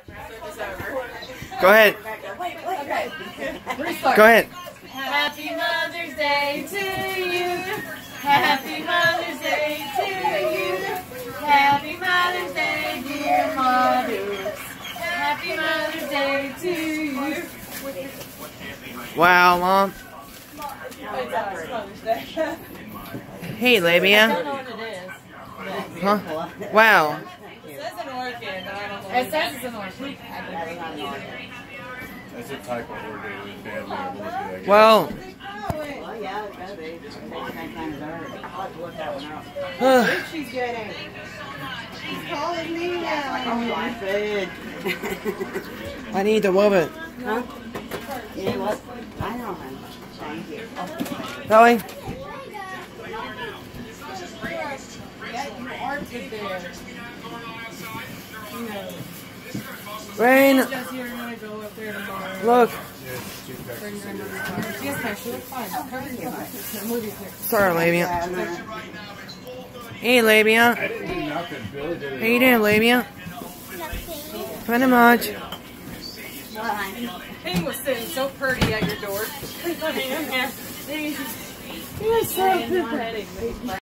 Go ahead. Go ahead. Happy Mother's Day to you. Happy Mother's Day to you. Happy Mother's Day, dear Mother. Happy Mother's Day to you. Wow, Mom. Hey, Labia. I don't know what it is. Huh? Wow. It says an orchid, but I don't know. It says it's an orchid. That's a type of orchid in family of orchid, I guess. Well. Well, yeah, it's gotta be. It takes that kind of dirt. I'll have to look that one up. She's getting. She's calling me now. Oh, my food. I need to move it. Huh? You know what? I know, honey. Thank you. Really? Yeah, you are good there. You know. Rain. Just here and gonna go up there tomorrow. Look. Bring grandmother's car. She has car. She looks fine. Covered in movie here. Sorry, Labia. Hey, Labia. I didn't do nothing. Billy did it. How you doing, Labia? Pretty much. He was sitting so pretty at your door. He was so pretty.